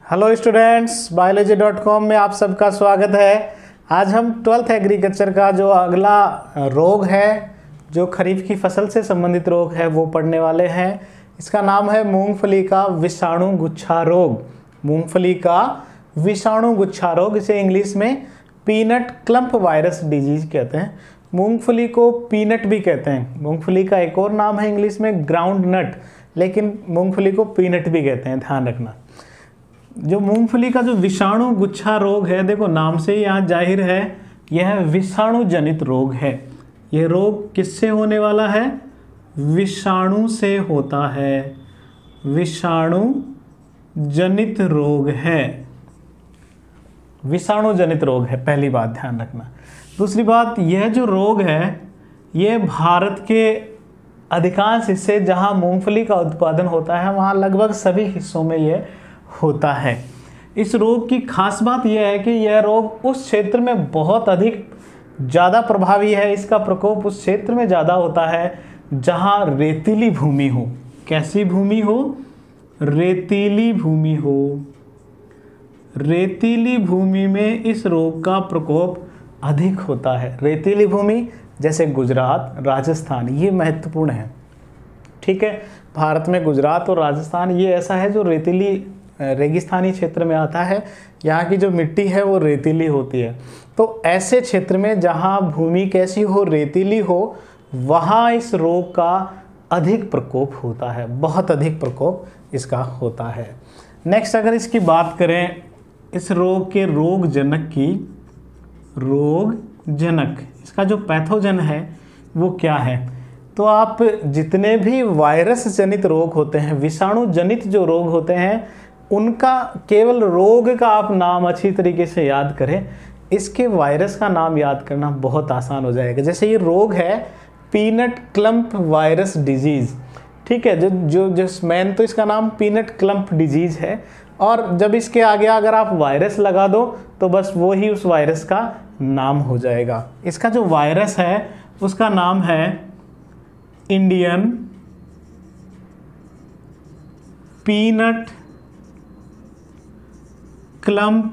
Hello students, biology.com में आप सबका स्वागत है। आज हम 12th एग्रीकल्चर का जो अगला रोग है, जो खरीफ की फसल से संबंधित रोग है, वो पढ़ने वाले हैं। इसका नाम है मूंगफली का विषाणु गुच्छा रोग। मूंगफली का विषाणु गुच्छा रोग, इसे इंग्लिश में पीनट क्लम्प वायरस डिजीज कहते हैं। मूंगफली को पीनट भी कहते हैं। मूंगफली का एक और नाम है इंग्लिश में ग्राउंड नट, लेकिन मूंगफली को पीनट भी कहते हैं, ध्यान रखना। जो मूंगफली का जो विषाणु गुच्छा रोग है, देखो नाम से ही यहाँ जाहिर है यह विषाणु जनित रोग है। यह रोग किससे होने वाला है? विषाणु से होता है। विषाणु जनित रोग है। विषाणु जनित रोग है, पहली बात ध्यान रखना। दूसरी बात, यह जो रोग है यह भारत के अधिकांश हिस्से जहाँ मूंगफली का उत्पादन होता है वहाँ लगभग सभी हिस्सों में यह होता है। इस रोग की खास बात यह है कि यह रोग उस क्षेत्र में बहुत अधिक ज़्यादा प्रभावी है। इसका प्रकोप उस क्षेत्र में ज़्यादा होता है जहाँ रेतीली भूमि हो। कैसी भूमि हो? रेतीली भूमि हो। रेतीली भूमि में इस रोग का प्रकोप अधिक होता है। रेतीली भूमि जैसे गुजरात, राजस्थान, ये महत्वपूर्ण है। ठीक है, भारत में गुजरात और राजस्थान ये ऐसा है जो रेतीली रेगिस्तानी क्षेत्र में आता है। यहाँ की जो मिट्टी है वो रेतीली होती है। तो ऐसे क्षेत्र में जहाँ भूमि कैसी हो? रेतीली हो, वहाँ इस रोग का अधिक प्रकोप होता है, बहुत अधिक प्रकोप इसका होता है। नेक्स्ट, अगर इसकी बात करें इस रोग के रोग जनक की, रोग जनक, इसका जो पैथोजन है वो क्या है? तो आप जितने भी वायरस जनित रोग होते हैं, विषाणु जनित जो रोग होते हैं, उनका केवल रोग का आप नाम अच्छी तरीके से याद करें, इसके वायरस का नाम याद करना बहुत आसान हो जाएगा। जैसे ये रोग है पीनट क्लम्प वायरस डिजीज़, ठीक है, जो मैन तो इसका नाम पीनट क्लम्प डिजीज़ है, और जब इसके आगे अगर आप वायरस लगा दो तो बस वो ही उस वायरस का नाम हो जाएगा। इसका जो वायरस है उसका नाम है इंडियन पीनट क्लम्प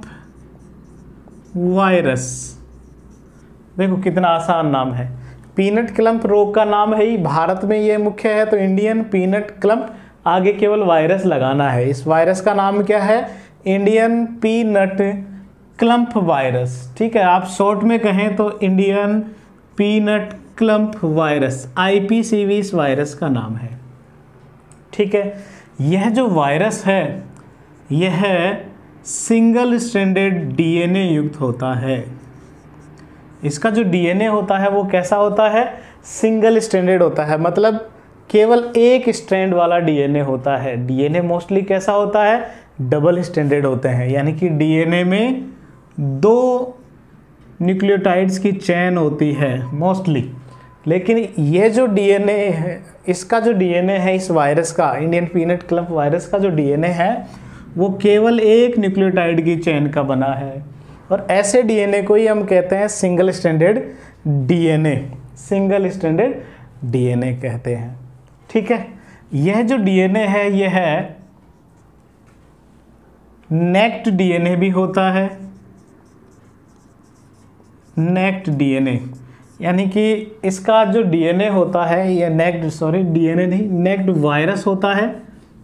वायरस। देखो कितना आसान नाम है। पीनट क्लम्प रोग का नाम है ही, भारत में ये मुख्य है, तो इंडियन पीनट क्लम्प, आगे केवल वायरस लगाना है। इस वायरस का नाम क्या है? Indian peanut clump virus. ठीक है, आप शॉर्ट में कहें तो Indian peanut clump virus, IPCV इस वायरस का नाम है। ठीक है, यह जो वायरस है यह सिंगल स्ट्रैंडेड DNA युक्त होता है। इसका जो DNA होता है वो कैसा होता है? सिंगल स्ट्रैंडेड होता है, मतलब केवल एक स्ट्रैंड वाला DNA होता है। DNA मोस्टली कैसा होता है? डबल स्ट्रैंडेड होते हैं, यानी कि DNA में 2 न्यूक्लियोटाइड्स की चेन होती है मोस्टली। लेकिन ये जो DNA है, इसका जो DNA है इस वायरस का, इंडियन पीनट क्लम्प वायरस का जो DNA है वो केवल एक न्यूक्लियोटाइड की चेन का बना है, और ऐसे DNA को ही हम कहते हैं single stranded DNA। Single stranded DNA कहते हैं। ठीक है, यह जो DNA है यह है नेक्ड DNA भी होता है। नेक्ड DNA यानी कि इसका जो DNA होता है यह DNA नहीं, नेक्ड वायरस होता है।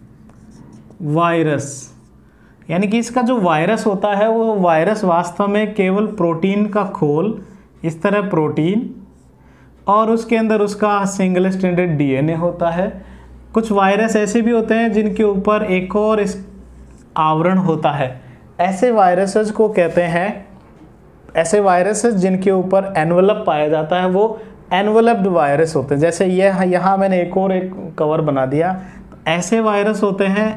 वायरस यानी कि इसका जो वायरस होता है वो वायरस वास्तव में केवल प्रोटीन का खोल, इस तरह प्रोटीन, और उसके अंदर उसका सिंगल स्ट्रैंडेड DNA होता है। कुछ वायरस ऐसे भी होते हैं जिनके ऊपर एक और इस आवरण होता है। ऐसे वायरसेस को कहते हैं, ऐसे वायरसेस जिनके ऊपर एनवलप पाया जाता है वो एनवलप्ड वायरस होते हैं। जैसे ये यहाँ मैंने एक कवर बना दिया, ऐसे वायरस होते हैं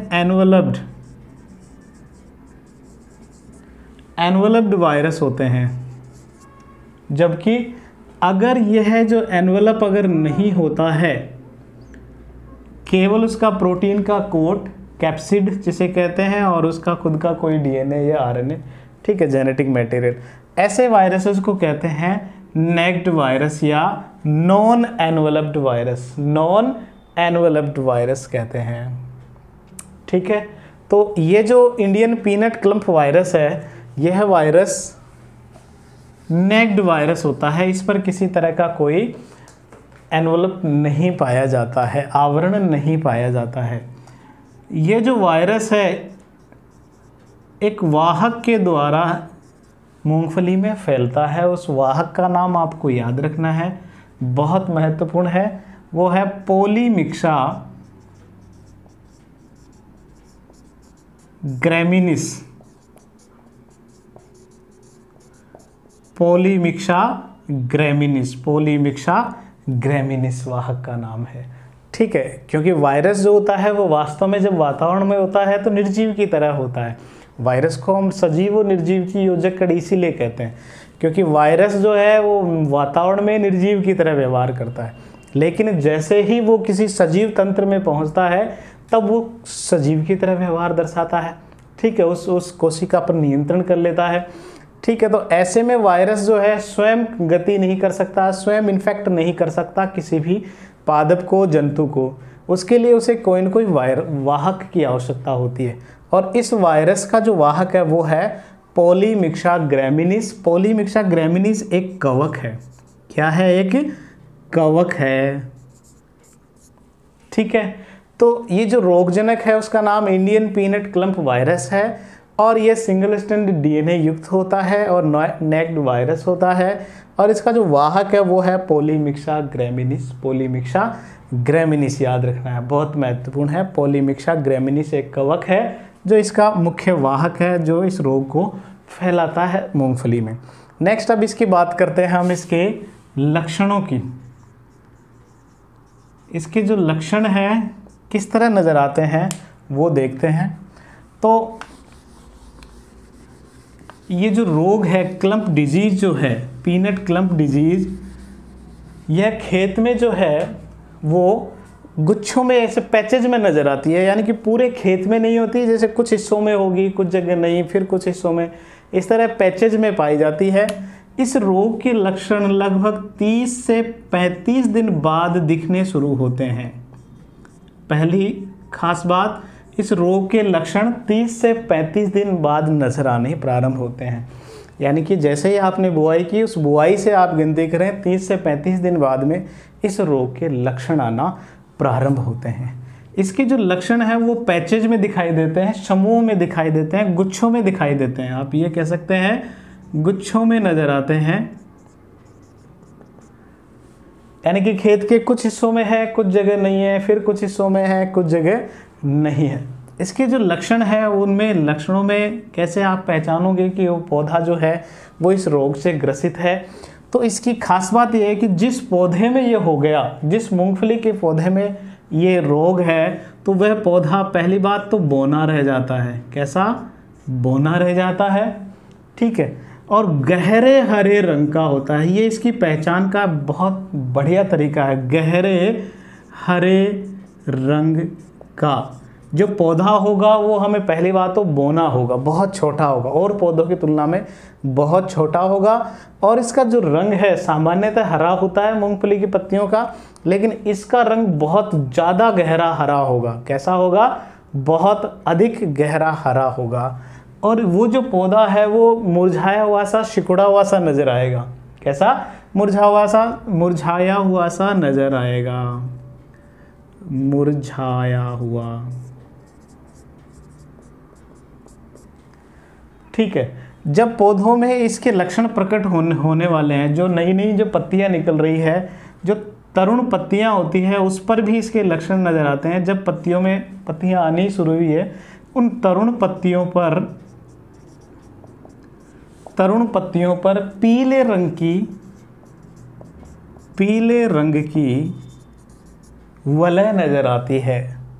एनवलप्ड वायरस होते हैं। जबकि अगर यह जो एनवलप अगर नहीं होता है, केवल उसका प्रोटीन का कोट, कैप्सिड जिसे कहते हैं, और उसका खुद का कोई DNA या RNA, ठीक है, जेनेटिक मटेरियल, ऐसे वायरसेस को कहते हैं नेक्ड वायरस या non enveloped virus. Non enveloped virus कहते हैं। ठीक है, तो ये जो इंडियन पीनट क्लम्प वायरस है, यह वायरस नेक्ड वायरस होता है। इस पर किसी तरह का कोई एनवलप नहीं पाया जाता है, आवरण नहीं पाया जाता है। ये जो वायरस है एक वाहक के द्वारा मूंगफली में फैलता है। उस वाहक का नाम आपको याद रखना है, बहुत महत्वपूर्ण है, वो है पोलीमिक्सा ग्रैमिनिस। पोलीमिक्सा ग्रैमिनिस, पोलीमिक्सा ग्रैमिनिस वाहक का नाम है। ठीक है, क्योंकि वायरस जो होता है वो वास्तव में जब वातावरण में होता है तो निर्जीव की तरह होता है। वायरस को हम सजीव और निर्जीव की योजक कड़ी इसीलिए कहते हैं, क्योंकि वायरस जो है वो वातावरण में निर्जीव की तरह व्यवहार करता है, लेकिन जैसे ही वो किसी सजीव तंत्र में पहुंचता है तब वो सजीव की तरह व्यवहार दर्शाता है। ठीक है, उस कोशिका पर नियंत्रण कर लेता है। ठीक है, तो ऐसे में वायरस जो है स्वयं गति नहीं कर सकता, स्वयं इन्फेक्ट नहीं कर सकता किसी भी पादप को, जंतु को। उसके लिए उसे कोई न कोई वाहक की आवश्यकता होती है, और इस वायरस का जो वाहक है वो है पोलीमिक्सा ग्रैमिनिस। पोलीमिक्सा ग्रैमिनिस एक कवक है। क्या है? एक कवक है। ठीक है, तो ये जो रोगजनक है उसका नाम इंडियन पीनट क्लम्प वायरस है, और ये सिंगल स्ट्रैंड डीएनए युक्त होता है और नेक्ड वायरस होता है, और इसका जो वाहक है वो है पोलीमिक्सा ग्रैमिनिस। पोलीमिक्सा ग्रैमिनिस याद रखना है, बहुत महत्वपूर्ण है। पोलीमिक्सा ग्रैमिनिस एक कवक है जो इसका मुख्य वाहक है, जो इस रोग को फैलाता है मूंगफली में। नेक्स्ट अब इसकी बात करते हैं हम इसके लक्षणों की। इसके जो लक्षण हैं किस तरह नज़र आते हैं वो देखते हैं। तो ये जो रोग है क्लम्प डिजीज जो है, पीनट क्लम्प डिजीज, यह खेत में जो है वो गुच्छों में, ऐसे पैचेज में नज़र आती है, यानी कि पूरे खेत में नहीं होती, जैसे कुछ हिस्सों में होगी, कुछ जगह नहीं, फिर कुछ हिस्सों में, इस तरह पैचेज में पाई जाती है। इस रोग के लक्षण लगभग 30 से 35 दिन बाद दिखने शुरू होते हैं। पहली खास बात, इस रोग के लक्षण 30 से 35 दिन बाद नजर आने प्रारंभ होते हैं, यानी कि जैसे ही आपने बुआई की उस बुआई से आप गिनती करें 30 से 35 दिन बाद में इस रोग के लक्षण आना प्रारंभ होते हैं। इसके जो लक्षण हैं वो पैचेज में दिखाई देते हैं, समूह में दिखाई देते हैं, गुच्छों में दिखाई देते हैं। आप ये कह सकते हैं गुच्छों में नजर आते हैं, यानी कि खेत के कुछ हिस्सों में है, कुछ जगह नहीं है, फिर कुछ हिस्सों में है, कुछ जगह नहीं है। इसके जो लक्षण है उनमें लक्षणों में कैसे आप पहचानोगे कि वो पौधा जो है वो इस रोग से ग्रसित है। तो इसकी खास बात यह है कि जिस पौधे में ये हो गया, जिस मूंगफली के पौधे में ये रोग है, तो वह पौधा पहली बात तो बौना रह जाता है। कैसा? बौना रह जाता है। ठीक है, और गहरे हरे रंग का होता है। ये इसकी पहचान का बहुत बढ़िया तरीका है, गहरे हरे रंग का जो पौधा होगा वो हमें पहली बात तो बौना होगा, बहुत छोटा होगा, और पौधों की तुलना में बहुत छोटा होगा। और इसका जो रंग है सामान्यतः हरा होता है मूंगफली की पत्तियों का, लेकिन इसका रंग बहुत ज़्यादा गहरा हरा होगा। कैसा होगा? बहुत अधिक गहरा हरा होगा। और वो जो पौधा है वो मुरझाया हुआ सा, सिकुड़ा हुआ सा नजर आएगा। कैसा? मुरझाया हुआ सा नजर आएगा, मुरझाया हुआ। ठीक है, जब पौधों में इसके लक्षण प्रकट होने वाले हैं, जो नई नई जो पत्तियां निकल रही है, जो तरुण पत्तियां होती है, उस पर भी इसके लक्षण नजर आते हैं। जब पत्तियों में पत्तियां आनी शुरू हुई है, उन तरुण पत्तियों पर पीले रंग की वलय नजर आती है।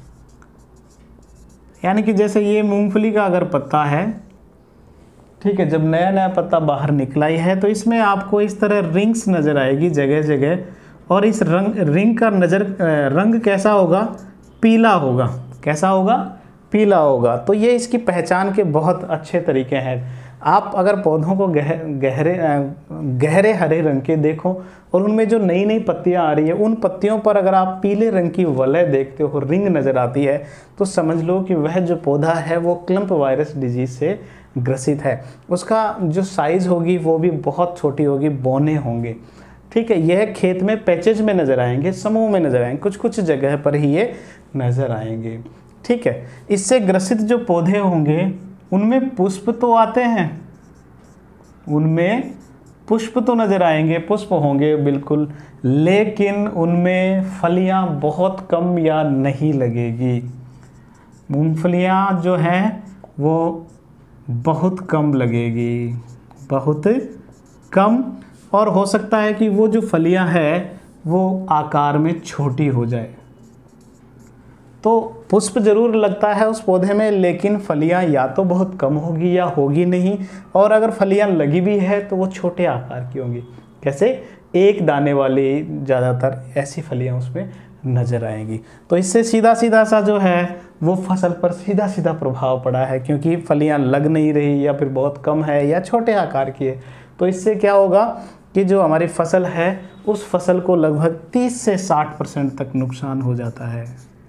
यानी कि जैसे ये मूंगफली का अगर पत्ता है, ठीक है, जब नया नया पत्ता बाहर निकला ही है तो इसमें आपको इस तरह रिंग्स नज़र आएगी जगह जगह, और इस रिंग का रंग कैसा होगा? पीला होगा। कैसा होगा? पीला होगा। तो ये इसकी पहचान के बहुत अच्छे तरीके हैं। आप अगर पौधों को गहरे हरे रंग के देखो और उनमें जो नई नई पत्तियां आ रही है, उन पत्तियों पर अगर आप पीले रंग की वलय देखते हो, रिंग नज़र आती है, तो समझ लो कि वह जो पौधा है वो क्लम्प वायरस डिजीज़ से ग्रसित है। उसका जो साइज़ होगी वो भी बहुत छोटी होगी, बौने होंगे। ठीक है, यह खेत में पैचेज में नज़र आएंगे, समूह में नज़र आएंगे, कुछ कुछ जगह पर ही ये नज़र आएंगे। ठीक है, इससे ग्रसित जो पौधे होंगे उनमें पुष्प तो आते हैं, उनमें पुष्प तो नज़र आएंगे, पुष्प होंगे बिल्कुल, लेकिन उनमें फलियां बहुत कम या नहीं लगेगी। मूंगफलियां जो हैं वो बहुत कम लगेगी, बहुत कम, और हो सकता है कि वो जो फलियां हैं वो आकार में छोटी हो जाए। तो पुष्प जरूर लगता है उस पौधे में, लेकिन फलियां या तो बहुत कम होगी या होगी नहीं, और अगर फलियां लगी भी है तो वो छोटे आकार की होंगी। कैसे? एक दाने वाली ज़्यादातर ऐसी फलियां उसमें नज़र आएंगी। तो इससे सीधा सीधा सा जो है वो फसल पर सीधा सीधा प्रभाव पड़ा है, क्योंकि फलियां लग नहीं रही या फिर बहुत कम है या छोटे आकार की है। तो इससे क्या होगा कि जो हमारी फसल है उस फसल को लगभग 30 से 60% तक नुकसान हो जाता है।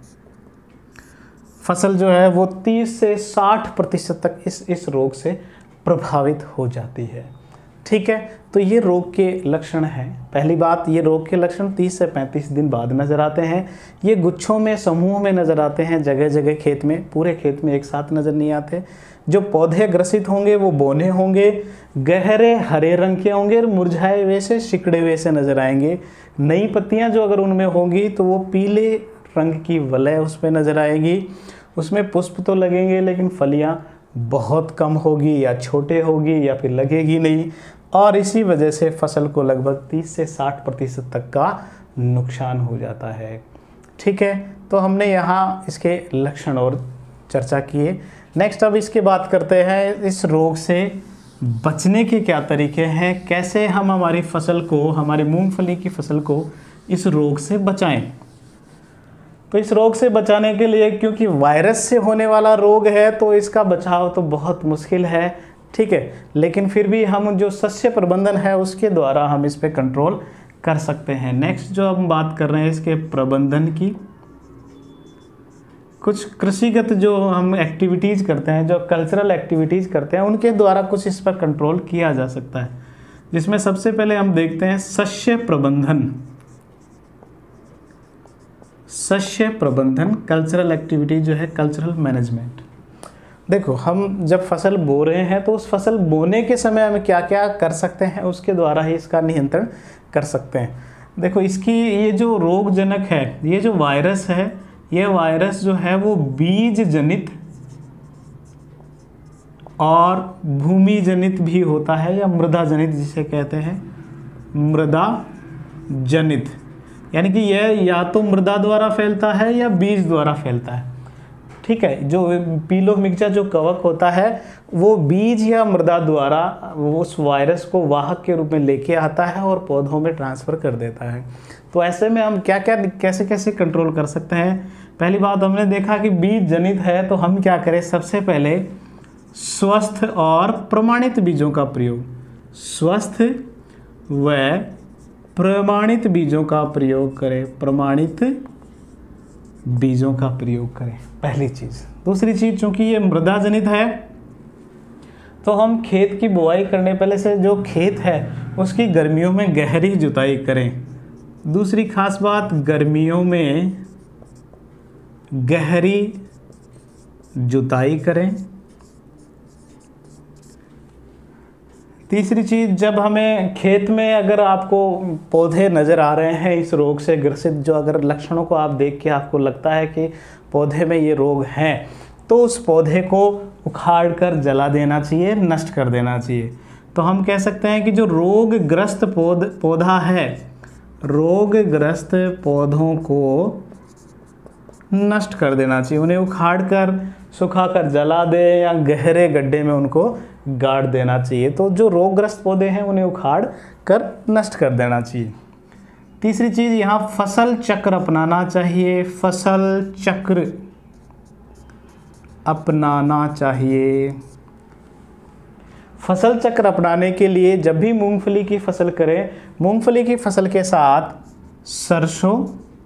फसल जो है वो 30 से 60% तक इस रोग से प्रभावित हो जाती है। ठीक है, तो ये रोग के लक्षण हैं। पहली बात, ये रोग के लक्षण 30 से 35 दिन बाद नज़र आते हैं। ये गुच्छों में, समूह में नज़र आते हैं, जगह जगह खेत में, पूरे खेत में एक साथ नज़र नहीं आते। जो पौधे ग्रसित होंगे वो बौने होंगे, गहरे हरे रंग के होंगे और मुरझाए हुए से, सिकुड़े हुए से नज़र आएंगे। नई पत्तियां जो अगर उनमें होंगी तो वो पीले रंग की वलय उस पर नज़र आएगी। उसमें पुष्प तो लगेंगे लेकिन फलियां बहुत कम होगी या छोटे होगी या फिर लगेगी नहीं, और इसी वजह से फसल को लगभग 30 से 60% तक का नुकसान हो जाता है। ठीक है, तो हमने यहाँ इसके लक्षण और चर्चा किए। नेक्स्ट अब इसके बात करते हैं इस रोग से बचने के क्या तरीके हैं, कैसे हम हमारी फसल को, हमारी मूंगफली की फसल को इस रोग से बचाएं। तो इस रोग से बचाने के लिए, क्योंकि वायरस से होने वाला रोग है तो इसका बचाव तो बहुत मुश्किल है। ठीक है, लेकिन फिर भी हम जो सस्य प्रबंधन है उसके द्वारा हम इस पे कंट्रोल कर सकते हैं। नेक्स्ट जो हम बात कर रहे हैं इसके प्रबंधन की, कुछ कृषिगत जो हम एक्टिविटीज़ करते हैं, जो कल्चरल एक्टिविटीज़ करते हैं, उनके द्वारा कुछ इस पर कंट्रोल किया जा सकता है। जिसमें सबसे पहले हम देखते हैं सस्य प्रबंधन। सस्य प्रबंधन, कल्चरल एक्टिविटी जो है, कल्चरल मैनेजमेंट। देखो, हम जब फसल बो रहे हैं तो उस फसल बोने के समय हम क्या क्या कर सकते हैं, उसके द्वारा ही इसका नियंत्रण कर सकते हैं। देखो, इसकी ये जो रोग जनक है, ये जो वायरस है, ये वायरस जो है वो बीज जनित और भूमि जनित भी होता है, या मृदा जनित जिसे कहते हैं, मृदा जनित, यानी कि यह या तो मृदा द्वारा फैलता है या बीज द्वारा फैलता है। ठीक है, जो पीलो मिर्चा जो कवक होता है वो बीज या मृदा द्वारा उस वायरस को वाहक के रूप में लेके आता है और पौधों में ट्रांसफ़र कर देता है। तो ऐसे में हम क्या क्या कैसे कैसे कंट्रोल कर सकते हैं। पहली बात, हमने देखा कि बीज जनित है तो हम क्या करें, सबसे पहले स्वस्थ और प्रमाणित बीजों का प्रयोग, स्वस्थ व प्रमाणित बीजों का प्रयोग करें, प्रमाणित बीजों का प्रयोग करें, पहली चीज़। दूसरी चीज़, चूंकि ये मृदा जनित है तो हम खेत की बुआई करने पहले से जो खेत है उसकी गर्मियों में गहरी जुताई करें। दूसरी खास बात, गर्मियों में गहरी जुताई करें। तीसरी चीज़, जब हमें खेत में अगर आपको पौधे नज़र आ रहे हैं इस रोग से ग्रसित, जो अगर लक्षणों को आप देख के आपको लगता है कि पौधे में ये रोग हैं, तो उस पौधे को उखाड़ कर जला देना चाहिए, नष्ट कर देना चाहिए। तो हम कह सकते हैं कि जो रोगग्रस्त पौधा है, रोगग्रस्त पौधों को नष्ट कर देना चाहिए, उन्हें उखाड़ कर, सुखा कर जला दे या गहरे गड्ढे में उनको गाड़ देना चाहिए। तो जो रोगग्रस्त पौधे हैं उन्हें उखाड़ कर नष्ट कर देना चाहिए। तीसरी चीज़, यहाँ फसल चक्र अपनाना चाहिए, फसल चक्र अपनाना चाहिए। फसल चक्र अपनाने के लिए जब भी मूंगफली की फसल करें, मूंगफली की फसल के साथ सरसों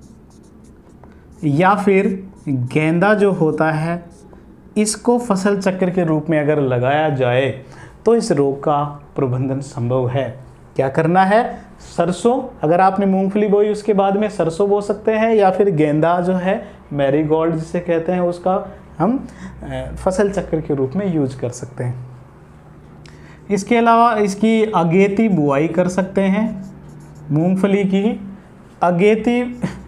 या फिर गेंदा जो होता है, इसको फसल चक्र के रूप में अगर लगाया जाए तो इस रोग का प्रबंधन संभव है। क्या करना है? सरसों, अगर आपने मूंगफली बोई उसके बाद में सरसों बो सकते हैं, या फिर गेंदा जो है मैरीगोल्ड जिसे कहते हैं उसका हम फसल चक्र के रूप में यूज कर सकते हैं। इसके अलावा इसकी अगेती बुआई कर सकते हैं। मूंगफली की अगेती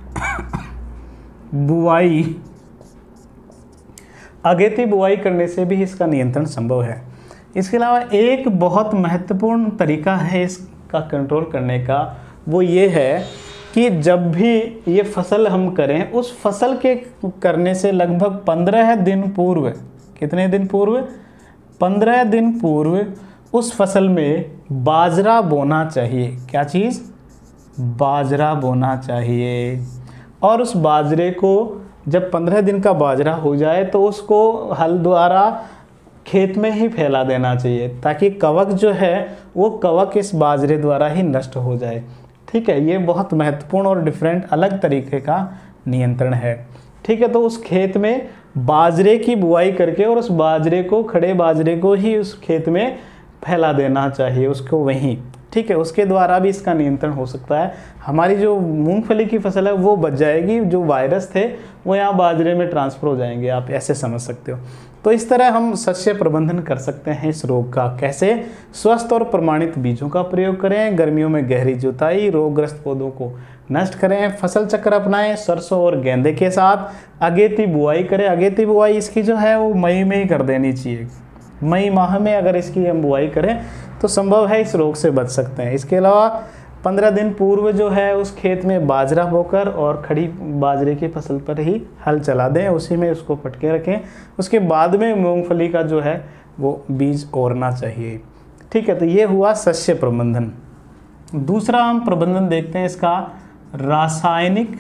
बुआई करने से भी इसका नियंत्रण संभव है। इसके अलावा एक बहुत महत्वपूर्ण तरीका है इसका कंट्रोल करने का, वो ये है कि जब भी ये फसल हम करें, उस फसल के करने से लगभग 15 दिन पूर्व, कितने दिन पूर्व? 15 दिन पूर्व उस फसल में बाजरा बोना चाहिए। क्या चीज़? बाजरा बोना चाहिए। और उस बाजरे को जब 15 दिन का बाजरा हो जाए तो उसको हल द्वारा खेत में ही फैला देना चाहिए, ताकि कवक जो है वो कवक इस बाजरे द्वारा ही नष्ट हो जाए। ठीक है, ये बहुत महत्वपूर्ण और डिफरेंट अलग तरीके का नियंत्रण है। ठीक है, तो उस खेत में बाजरे की बुआई करके और उस बाजरे को, खड़े बाजरे को ही उस खेत में फैला देना चाहिए, उसको वहीं। ठीक है, उसके द्वारा भी इसका नियंत्रण हो सकता है। हमारी जो मूंगफली की फसल है वो बच जाएगी, जो वायरस थे वो यहाँ बाजरे में ट्रांसफ़र हो जाएंगे, आप ऐसे समझ सकते हो। तो इस तरह हम शस्य प्रबंधन कर सकते हैं इस रोग का। कैसे? स्वस्थ और प्रमाणित बीजों का प्रयोग करें, गर्मियों में गहरी जुताई, रोगग्रस्त पौधों को नष्ट करें, फसल चक्र अपनाएं, सरसों और गेंदे के साथ अगेती बुआई करें। अगेती बुआई इसकी जो है वो मई में ही कर देनी चाहिए। मई माह में अगर इसकी हम बुआई करें तो संभव है इस रोग से बच सकते हैं। इसके अलावा 15 दिन पूर्व जो है उस खेत में बाजरा बोकर और खड़ी बाजरे की फसल पर ही हल चला दें, उसी में उसको पटके रखें। उसके बाद में मूंगफली का जो है वो बीज ओरना चाहिए। ठीक है, तो ये हुआ शस्य प्रबंधन। दूसरा हम प्रबंधन देखते हैं इसका, रासायनिक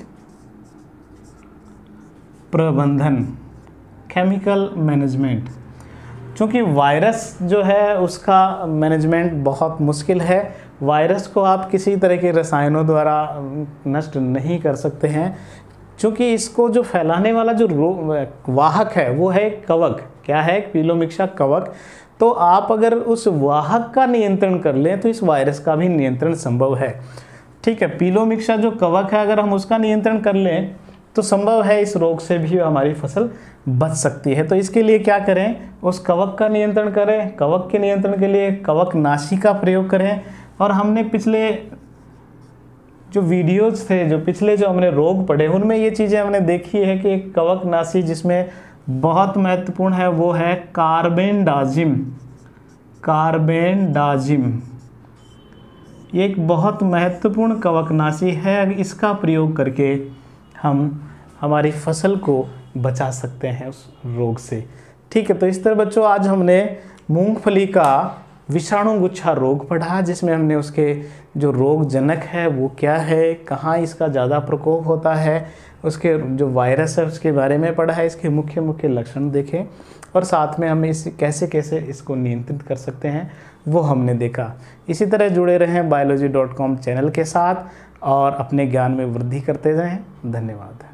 प्रबंधन, केमिकल मैनेजमेंट। क्योंकि वायरस जो है उसका मैनेजमेंट बहुत मुश्किल है। वायरस को आप किसी तरह के रसायनों द्वारा नष्ट नहीं कर सकते हैं, क्योंकि इसको जो फैलाने वाला जो वाहक है वो है कवक। क्या है? पीलोमिक्सा कवक। तो आप अगर उस वाहक का नियंत्रण कर लें तो इस वायरस का भी नियंत्रण संभव है। ठीक है, पीलोमिक्सा जो कवक है अगर हम उसका नियंत्रण कर लें तो संभव है इस रोग से भी हमारी फसल बच सकती है। तो इसके लिए क्या करें? उस कवक का नियंत्रण करें। कवक के नियंत्रण के लिए कवकनाशी का प्रयोग करें। और हमने पिछले जो वीडियोज़ थे, जो पिछले जो हमने रोग पढ़े, उनमें ये चीज़ें हमने देखी है कि एक कवकनाशी जिसमें बहुत महत्वपूर्ण है वो है कार्बेंडाजिम। कार्बेंडाजिम ये एक बहुत महत्वपूर्ण कवकनाशी है। इसका प्रयोग करके हम हमारी फसल को बचा सकते हैं उस रोग से। ठीक है, तो इस तरह बच्चों आज हमने मूंगफली का विषाणु गुच्छा रोग पढ़ा, जिसमें हमने उसके जो रोग जनक है वो क्या है, कहाँ इसका ज़्यादा प्रकोप होता है, उसके जो वायरस है उसके बारे में पढ़ा है, इसके मुख्य मुख्य लक्षण देखे, और साथ में हम इस कैसे कैसे इसको नियंत्रित कर सकते हैं वो हमने देखा। इसी तरह जुड़े रहें biology.com चैनल के साथ और अपने ज्ञान में वृद्धि करते रहें। धन्यवाद।